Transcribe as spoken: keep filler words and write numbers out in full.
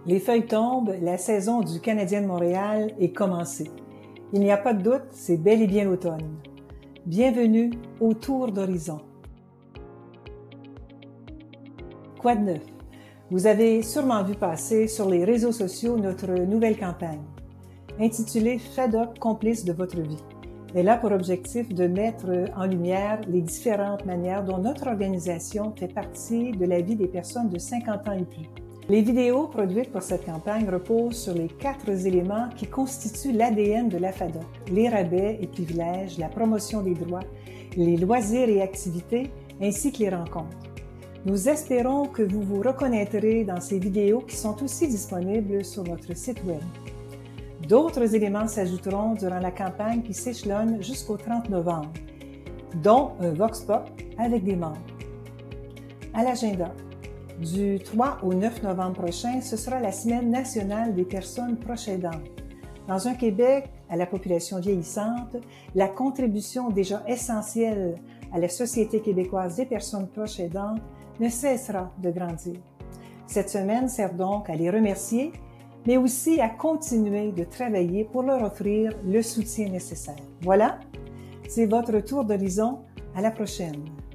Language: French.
Les feuilles tombent, la saison du Canadien de Montréal est commencée. Il n'y a pas de doute, c'est bel et bien l'automne. Bienvenue au Tour d'horizon. Quoi de neuf? Vous avez sûrement vu passer sur les réseaux sociaux notre nouvelle campagne, intitulée FedUp complice de votre vie. Elle a pour objectif de mettre en lumière les différentes manières dont notre organisation fait partie de la vie des personnes de cinquante ans et plus. Les vidéos produites pour cette campagne reposent sur les quatre éléments qui constituent l'A D N de la FedUp: les rabais et privilèges, la promotion des droits, les loisirs et activités, ainsi que les rencontres. Nous espérons que vous vous reconnaîtrez dans ces vidéos qui sont aussi disponibles sur notre site Web. D'autres éléments s'ajouteront durant la campagne qui s'échelonne jusqu'au trente novembre, dont un Vox Pop avec des membres. À l'agenda, du trois au neuf novembre prochain, ce sera la Semaine nationale des personnes proches aidantes. Dans un Québec à la population vieillissante, la contribution déjà essentielle à la Société québécoise des personnes proches aidantes ne cessera de grandir. Cette semaine sert donc à les remercier, mais aussi à continuer de travailler pour leur offrir le soutien nécessaire. Voilà, c'est votre tour d'horizon. À la prochaine.